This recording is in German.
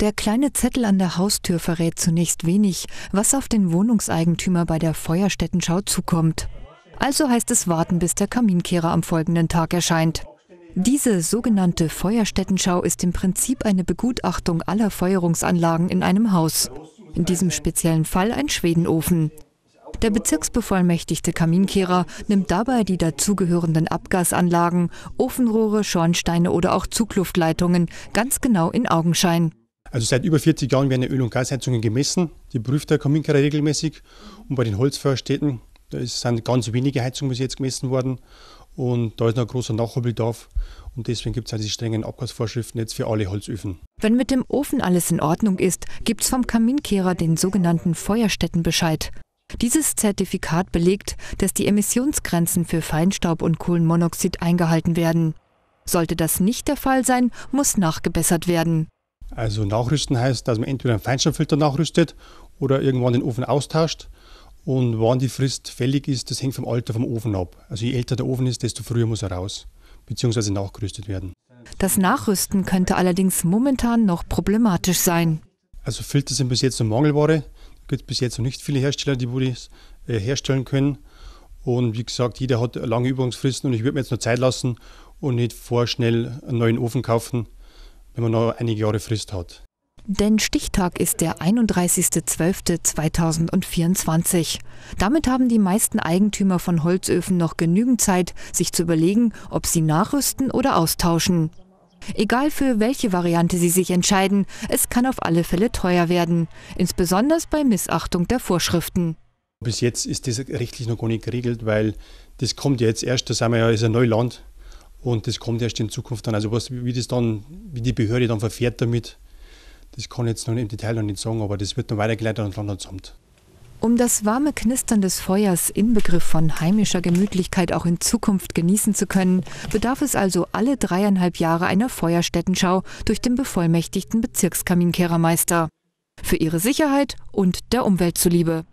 Der kleine Zettel an der Haustür verrät zunächst wenig, was auf den Wohnungseigentümer bei der Feuerstättenschau zukommt. Also heißt es warten, bis der Kaminkehrer am folgenden Tag erscheint. Diese sogenannte Feuerstättenschau ist im Prinzip eine Begutachtung aller Feuerungsanlagen in einem Haus. In diesem speziellen Fall ein Schwedenofen. Der bezirksbevollmächtigte Kaminkehrer nimmt dabei die dazugehörenden Abgasanlagen, Ofenrohre, Schornsteine oder auch Zugluftleitungen ganz genau in Augenschein. Also seit über 40 Jahren werden Öl- und Gasheizungen gemessen. Die prüft der Kaminkehrer regelmäßig. Und bei den Holzfeuerstätten, da sind ganz wenige Heizungen bis jetzt gemessen worden. Und da ist noch ein großer Nachholbedarf. Und deswegen gibt es diese strengen Abgasvorschriften jetzt für alle Holzöfen. Wenn mit dem Ofen alles in Ordnung ist, gibt es vom Kaminkehrer den sogenannten Feuerstättenbescheid. Dieses Zertifikat belegt, dass die Emissionsgrenzen für Feinstaub und Kohlenmonoxid eingehalten werden. Sollte das nicht der Fall sein, muss nachgebessert werden. Also nachrüsten heißt, dass man entweder einen Feinstaubfilter nachrüstet oder irgendwann den Ofen austauscht. Und wann die Frist fällig ist, das hängt vom Alter vom Ofen ab. Also je älter der Ofen ist, desto früher muss er raus, beziehungsweise nachgerüstet werden. Das Nachrüsten könnte allerdings momentan noch problematisch sein. Also Filter sind bis jetzt noch Mangelware. Es gibt bis jetzt noch nicht viele Hersteller, die das herstellen können. Und wie gesagt, jeder hat lange Übungsfristen und ich würde mir jetzt noch Zeit lassen und nicht vorschnell einen neuen Ofen kaufen, wenn man noch einige Jahre Frist hat. Denn Stichtag ist der 31.12.2024. Damit haben die meisten Eigentümer von Holzöfen noch genügend Zeit, sich zu überlegen, ob sie nachrüsten oder austauschen. Egal für welche Variante sie sich entscheiden, es kann auf alle Fälle teuer werden, insbesondere bei Missachtung der Vorschriften. Bis jetzt ist das rechtlich noch gar nicht geregelt, weil das kommt ja jetzt erst, da sind wir ja, ist ein Neuland und das kommt erst in Zukunft dann. Also wie die Behörde dann verfährt damit, das kann ich jetzt noch im Detail noch nicht sagen, aber das wird dann weitergeleitet ans Landratsamt. Um das warme Knistern des Feuers, Inbegriff von heimischer Gemütlichkeit, auch in Zukunft genießen zu können, bedarf es also alle 3,5 Jahre einer Feuerstättenschau durch den bevollmächtigten Bezirkskaminkehrermeister. Für ihre Sicherheit und der Umwelt zuliebe.